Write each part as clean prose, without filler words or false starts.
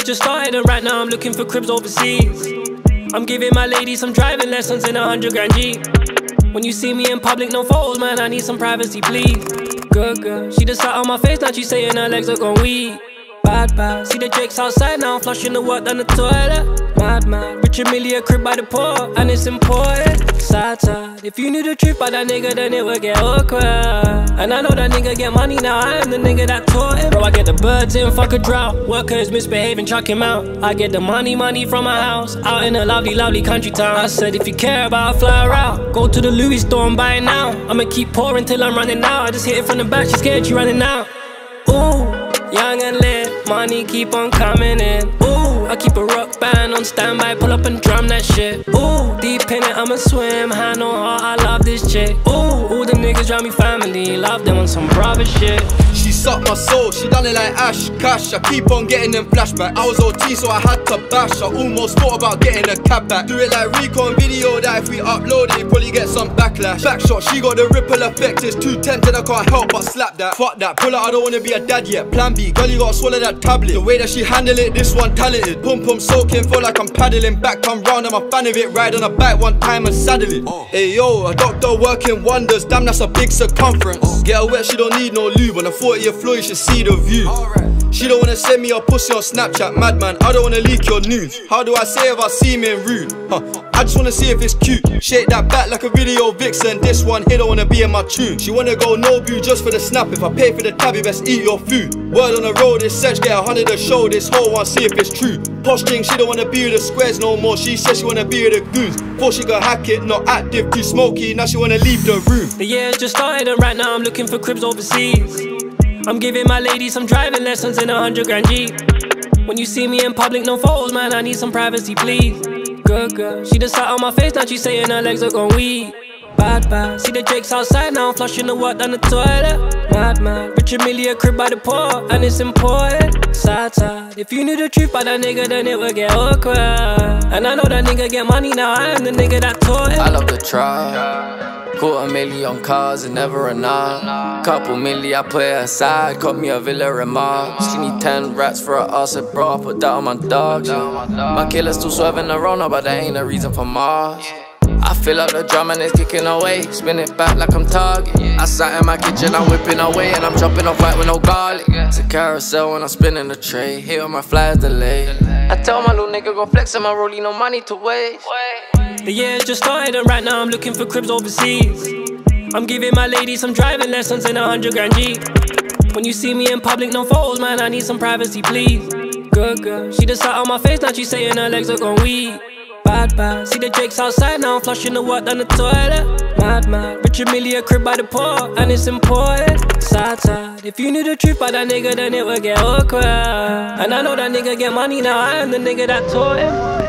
just started and right now I'm looking for cribs overseas. I'm giving my lady some driving lessons in a 100 grand Jeep. When you see me in public, no photos, man, I need some privacy, please. Good girl, she just sat on my face, now she saying her legs are gone weak. Bad, bad, see the Drake's outside now, I'm flushing the water down the toilet. Mad, mad, Richard Mille, a crib by the port, and it's important. Sad, sad, if you knew the truth about that nigga, then it would get awkward. And I know that nigga get money now, I am the nigga that taught him. Bro, I get the birds in, fuck a drought. Workers misbehaving, chuck him out. I get the money from my house, out in a lovely, lovely country town. I said if you care about a fly route, go to the Louis store and buy it now. I'ma keep pouring till I'm running out. I just hit it from the back, she scared, she running out. Ooh, young and lit, money keep on coming in. Ooh, I keep a rock band on standby, pull up and drum that shit. Ooh, deep in it, I'ma swim, hand on heart, I love this chick. Ooh, all the niggas around me family, love them on some brother shit. She sucked my soul, she done it like Ash Cash. I keep on getting them flashbacks. I was OT so I had to bash. I almost thought about getting a cab back. Do it like Rico on video that if we upload it, probably get some backlash. Backshot, she got the ripple effect. It's too tempting, I can't help but slap that. Fuck that, pull out, I don't wanna be a dad yet. Plan B, girl you gotta swallow that tablet. The way that she handle it, this one talented. Pum pum soaking, feel like I'm paddling. Back come round, I'm a fan of it. Ride on a bike one time and saddle it. Hey yo, a doctor working wonders. Damn, that's a big circumference. Get her wet, she don't need no lube. On a 40th floor, you should see the view. She don't wanna send me a pussy on Snapchat, madman. I don't wanna leak your news. How do I say if I seem rude? I just wanna see if it's cute. Shake that back like a video vixen. This one here don't wanna be in my tune. She wanna go no view just for the snap. If I pay for the tab, you best eat your food. Word on the road, this search, get 100 a show. This whole one, see if it's true. Posting, she don't wanna be with the squares no more. She says she wanna be with the goons. Thought she could hack it, not active, too smoky. Now she wanna leave the room. The year's just started and right now I'm looking for cribs overseas. I'm giving my lady some driving lessons in a 100 grand Jeep. When you see me in public, no photos, man, I need some privacy, please. Good girl, she just sat on my face, now she saying her legs are gone weak. Bad, bad, see the Drake's outside now, I'm flushing the water down the toilet. Mad, mad, Richard Mille, a crib by the port, and it's important. Sad, sad, if you knew the truth about that nigga, then it would get awkward. And I know that nigga get money now, I am the nigga that taught him. I love the tribe. $250,000 cars and never enough. Couple milli, I put it aside. Got me a villa remarks. She need 10 rats for her ass, and bro, I put that on my dogs. My killer's still swerving around, but that ain't a reason for Mars. I fill up the drum and it's kicking away. Spin it back like I'm Target. I sat in my kitchen, I'm whipping away, and I'm chopping off right with no garlic. It's a carousel when I'm spinning the tray. Hit on my flyers delay. I tell my little nigga go flex on my rollie, no money to waste. The year's just started and right now I'm looking for cribs overseas. I'm giving my lady some driving lessons in a 100 grand Jeep. When you see me in public, no photos, man, I need some privacy, please. Good girl, she just sat on my face, now she saying her legs are gone weak. Bad, bad, see the Drake's outside now, I'm flushing the water down the toilet. Mad, mad, Richard Mille, a crib by the port, and it's important. Sad, sad, if you knew the truth about that nigga, then it would get awkward. And I know that nigga get money now, I am the nigga that taught him.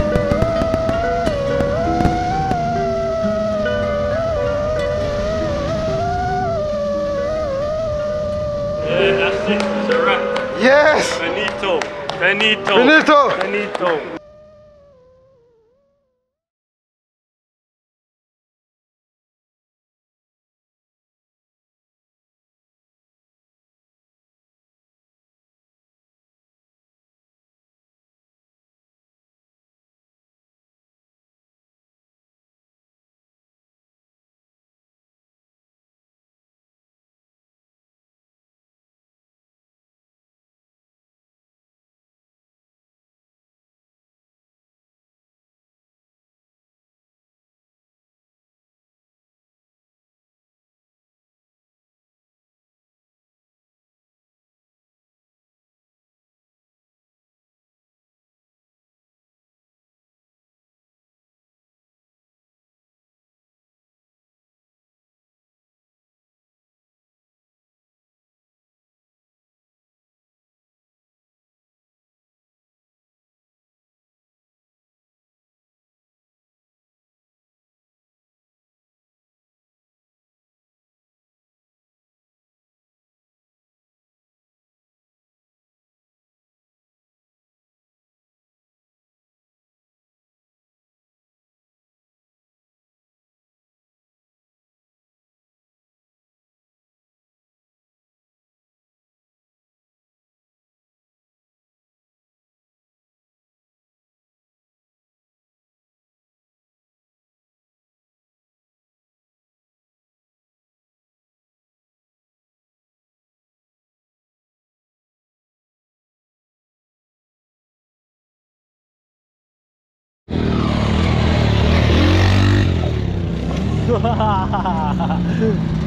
Yeah, that's it. It's a wrap. Yes! Benito. Benito. Benito! Benito. Wow.